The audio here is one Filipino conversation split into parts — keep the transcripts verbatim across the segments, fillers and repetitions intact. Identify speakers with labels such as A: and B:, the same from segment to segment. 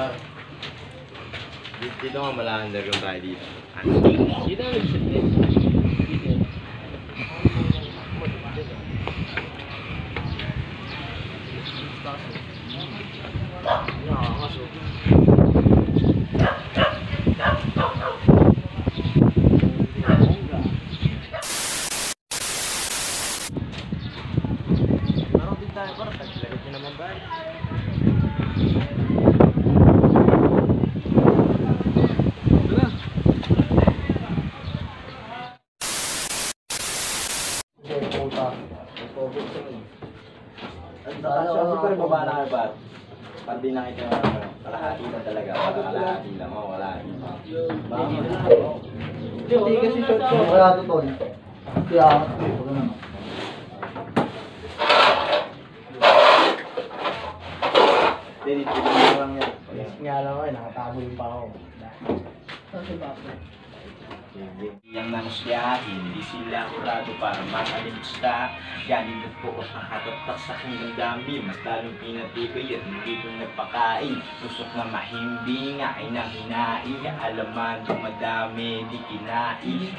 A: bar.
B: Dito nga mala-underground tayo dito.
A: Dito na nag-sit din. Dito. Nakakaso. Meron din tayo para taglalit nyo naman ba?
B: Super baba na ba? Pag di nakita mo, kalahati na talaga. Kalahati lang, oh, wala.
A: Hindi kasi short ko.
C: Wala to tol. Kaya ako. Huwag naman.
B: Hindi, dito lang lang yan.
A: Nga lang ako eh, nakatago yung pa ako.
B: Yang manusia, hindi sila kurado para makalimusta. Galing at po ang hatatak sa kanyang dami. Mas lalong pinatibay at hindi ko nagpakain. Tusok na mahimbing ay nang hinain. Alaman dumadami, di kinain.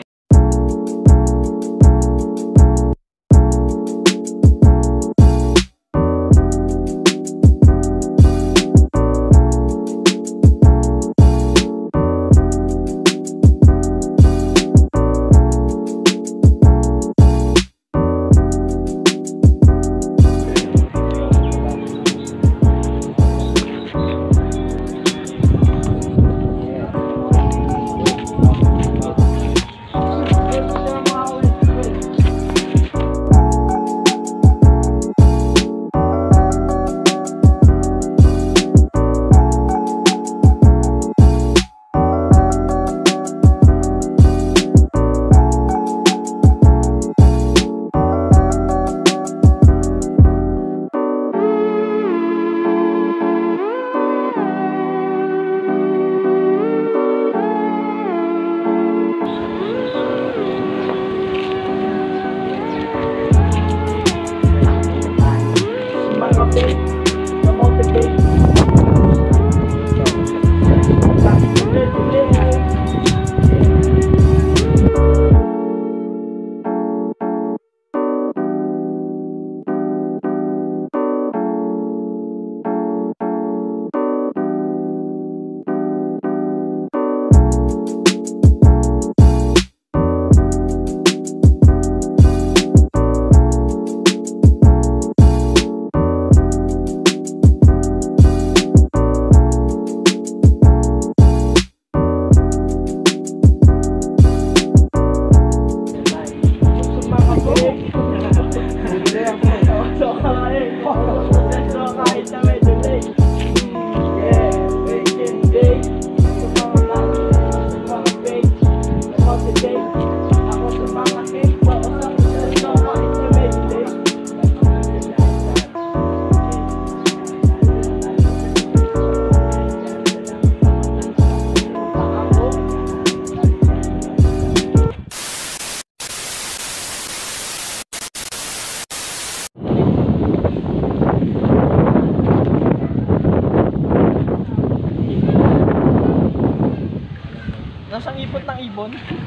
A: Nasang ipot ng ibon?